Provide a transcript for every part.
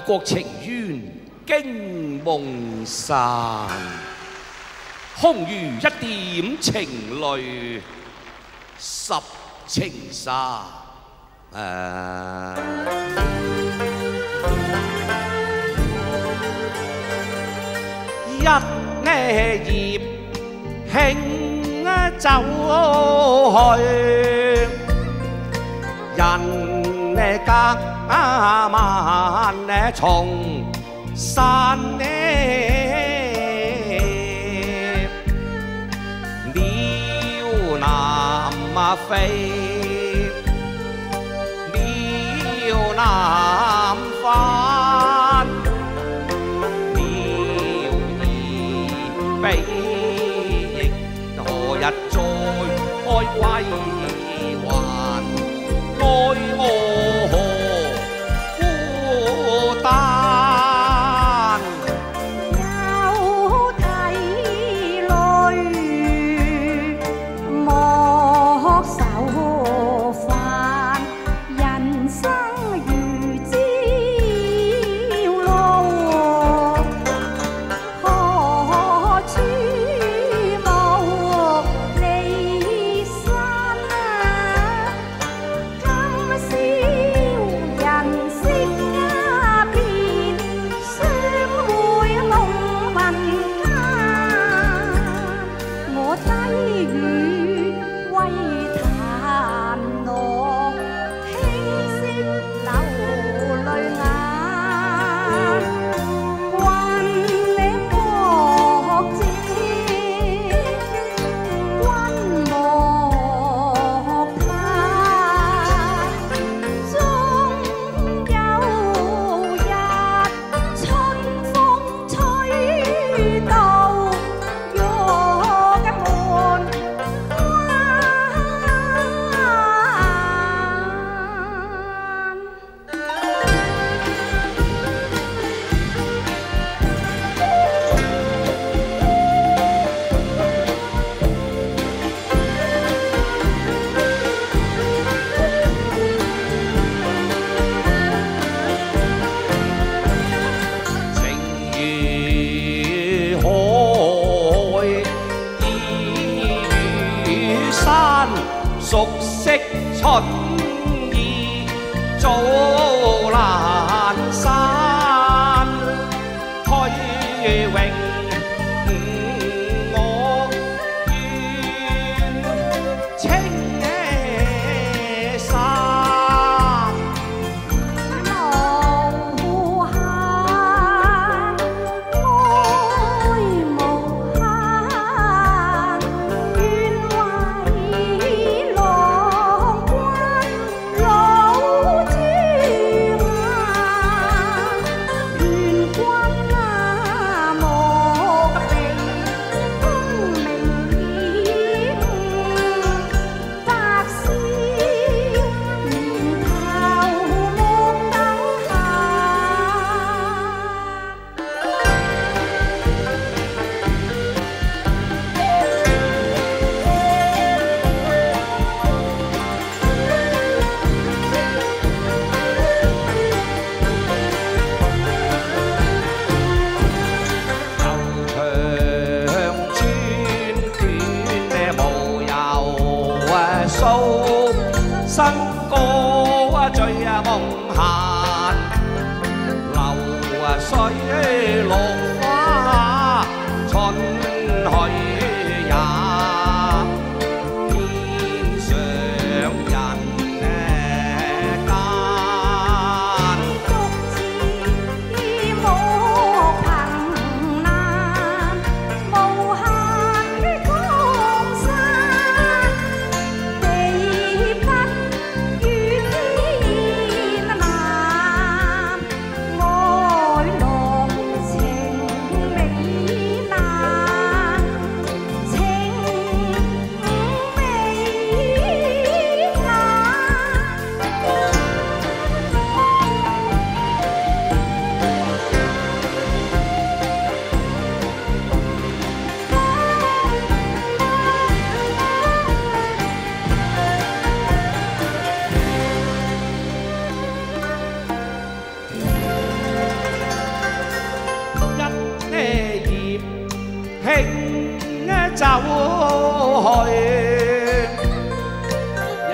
國情淵驚夢散，空餘一點情淚十情沙。一葉輕走去，人隔萬重山鳥南飛，鳥南返，鳥兒比翼何日再開歸還？愛我何孤單？ 有體淚莫愁煩，人生如朝露，何處無離山啊？今宵人色家別，相會夢民間。我低語為檀羅，輕聲流淚眼。還你國者，君莫怕。終有日春風吹到玉門情如海，意如山，熟悉春意早闌珊。虛榮我願青衫。 無限愛無限，願為郎君老朱顏。願君莫避功名險，白絲年頭莫等數新歌醉夢閒，流水落花春去也，天上人間。 獨自莫憑難，無限的江山，地不遠。 輕走去，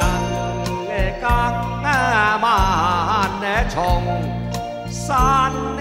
人更慢從山。